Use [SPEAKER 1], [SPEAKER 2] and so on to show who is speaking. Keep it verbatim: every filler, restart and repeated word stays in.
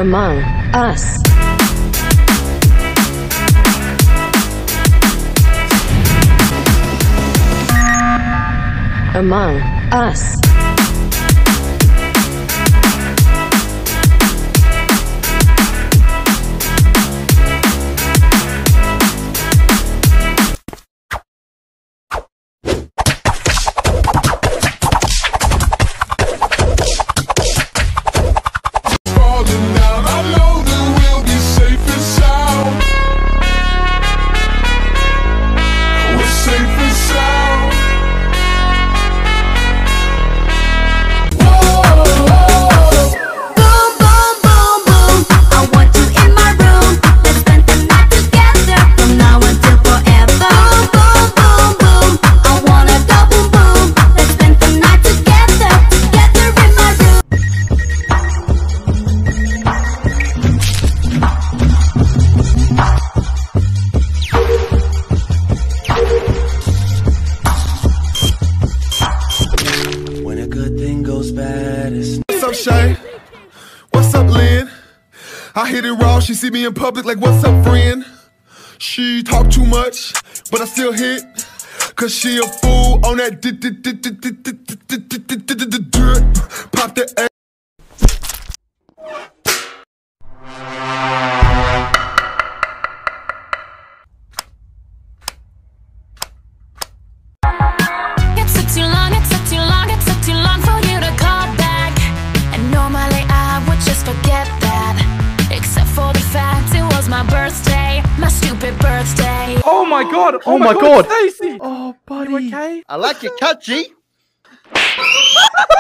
[SPEAKER 1] Among Us. Among Us.
[SPEAKER 2] What's up, Shay? What's up, Lynn? I hit it raw, she see me in public like, what's up, friend? She talk too much, but I still hit, cause she a fool on that drip. Pop the A.
[SPEAKER 3] Birthday.
[SPEAKER 4] Oh my god! Oh,
[SPEAKER 5] oh
[SPEAKER 4] my,
[SPEAKER 5] my
[SPEAKER 4] god,
[SPEAKER 5] god.
[SPEAKER 4] Stacy!
[SPEAKER 5] Oh, buddy.
[SPEAKER 4] You okay?
[SPEAKER 5] I like your cut, G.